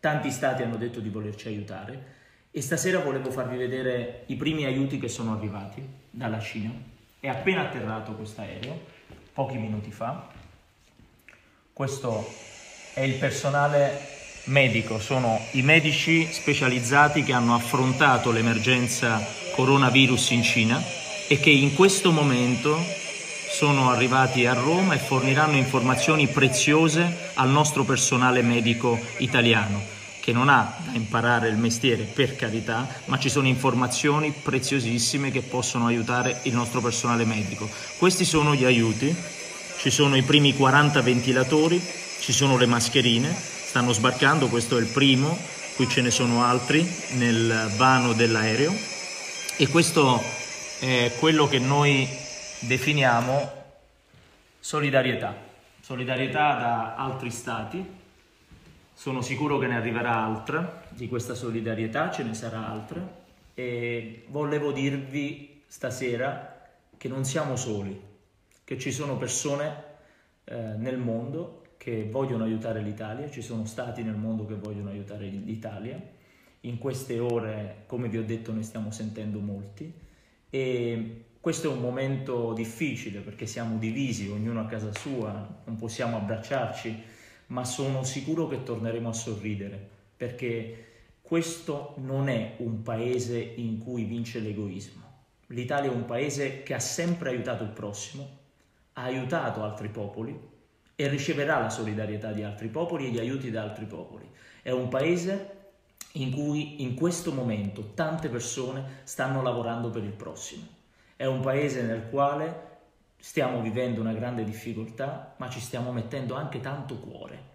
tanti stati hanno detto di volerci aiutare e stasera volevo farvi vedere i primi aiuti che sono arrivati dalla Cina. È appena atterrato questo aereo, pochi minuti fa. Questo è il personale medico, sono i medici specializzati che hanno affrontato l'emergenza coronavirus in Cina e che in questo momento sono arrivati a Roma e forniranno informazioni preziose al nostro personale medico italiano, che non ha da imparare il mestiere, per carità, ma ci sono informazioni preziosissime che possono aiutare il nostro personale medico. Questi sono gli aiuti, ci sono i primi 40 ventilatori, ci sono le mascherine, stanno sbarcando, questo è il primo, qui ce ne sono altri nel vano dell'aereo e questo è quello che noi definiamo solidarietà da altri stati. Sono sicuro che ne arriverà altra, di questa solidarietà ce ne sarà altra e volevo dirvi stasera che non siamo soli, che ci sono persone nel mondo che vogliono aiutare l'Italia, ci sono stati nel mondo che vogliono aiutare l'Italia. In queste ore, come vi ho detto, ne stiamo sentendo molti e questo è un momento difficile perché siamo divisi, ognuno a casa sua, non possiamo abbracciarci, ma sono sicuro che torneremo a sorridere, perché questo non è un paese in cui vince l'egoismo. L'Italia è un paese che ha sempre aiutato il prossimo, ha aiutato altri popoli e riceverà la solidarietà di altri popoli e gli aiuti da altri popoli. È un paese in cui in questo momento tante persone stanno lavorando per il prossimo. È un paese nel quale stiamo vivendo una grande difficoltà, ma ci stiamo mettendo anche tanto cuore.